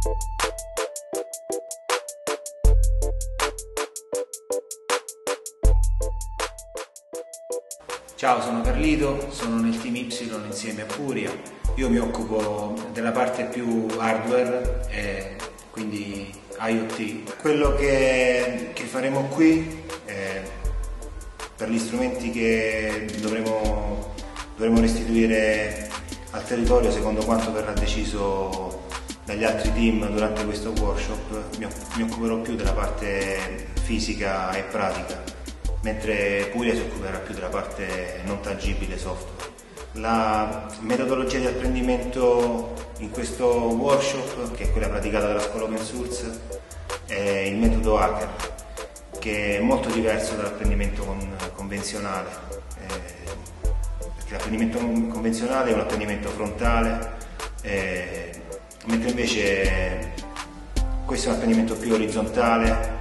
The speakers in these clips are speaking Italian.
Ciao, sono Carlito, sono nel team Y insieme a Puria. Io mi occupo della parte più hardware, quindi IoT. Quello che faremo qui, per gli strumenti che dovremo restituire al territorio secondo quanto verrà deciso dagli altri team durante questo workshop, mi occuperò più della parte fisica e pratica, mentre Puria si occuperà più della parte non tangibile software. La metodologia di apprendimento in questo workshop, che è quella praticata dalla scuola open source, è il metodo Hacker, che è molto diverso dall'apprendimento convenzionale, perché l'apprendimento convenzionale è un apprendimento frontale, mentre invece questo è un apprendimento più orizzontale,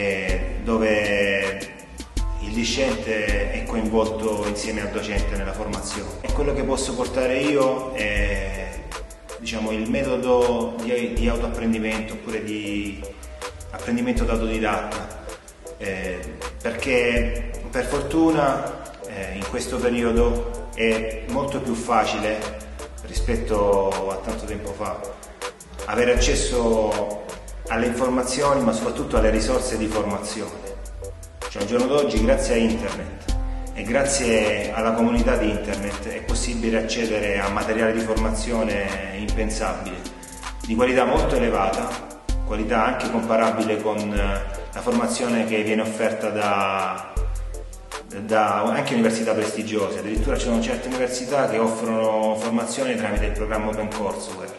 dove il discente è coinvolto insieme al docente nella formazione. E quello che posso portare io è, diciamo, il metodo di autoapprendimento oppure di apprendimento da autodidatta, perché per fortuna in questo periodo è molto più facile rispetto a tanto tempo fa avere accesso alle informazioni, ma soprattutto alle risorse di formazione. Cioè, al giorno d'oggi, grazie a internet e grazie alla comunità di internet, è possibile accedere a materiale di formazione impensabile, di qualità molto elevata, qualità anche comparabile con la formazione che viene offerta da anche università prestigiose. Addirittura ci sono certe università che offrono formazione tramite il programma OpenCourseware.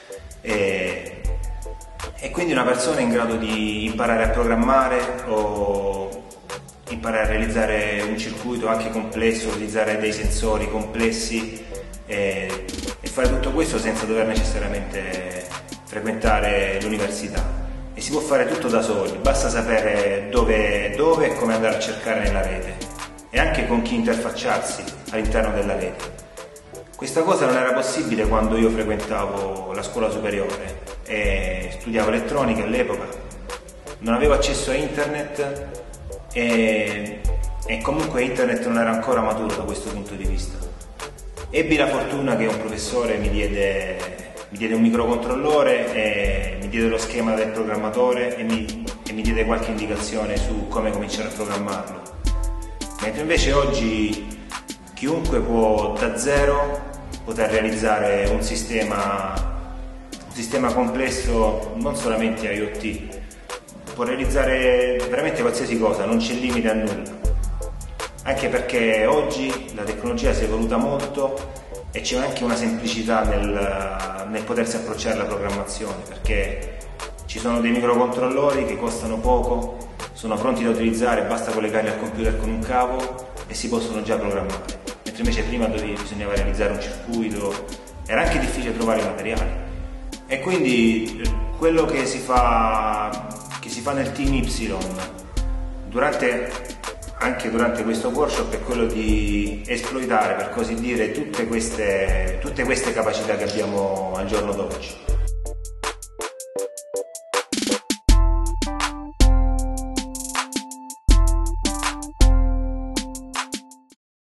E quindi una persona è in grado di imparare a programmare o imparare a realizzare un circuito anche complesso, utilizzare dei sensori complessi e fare tutto questo senza dover necessariamente frequentare l'università. E si può fare tutto da soli, basta sapere dove e come andare a cercare nella rete e anche con chi interfacciarsi all'interno della rete. Questa cosa non era possibile quando io frequentavo la scuola superiore e studiavo elettronica all'epoca. Non avevo accesso a internet e comunque internet non era ancora maturo da questo punto di vista. Ebbi la fortuna che un professore mi diede un microcontrollore e mi diede lo schema del programmatore e mi diede qualche indicazione su come cominciare a programmarlo. Mentre invece oggi chiunque può da zero poter realizzare un sistema complesso, non solamente IoT, può realizzare veramente qualsiasi cosa, non c'è limite a nulla. Anche perché oggi la tecnologia si è evoluta molto e c'è anche una semplicità nel potersi approcciare alla programmazione, perché ci sono dei microcontrollori che costano poco, sono pronti da utilizzare, basta collegarli al computer con un cavo e si possono già programmare. Mentre invece prima bisognava realizzare un circuito, era anche difficile trovare i materiali. E quindi quello che si fa nel team Y anche durante questo workshop è quello di esploitare, per così dire, tutte queste capacità che abbiamo al giorno d'oggi.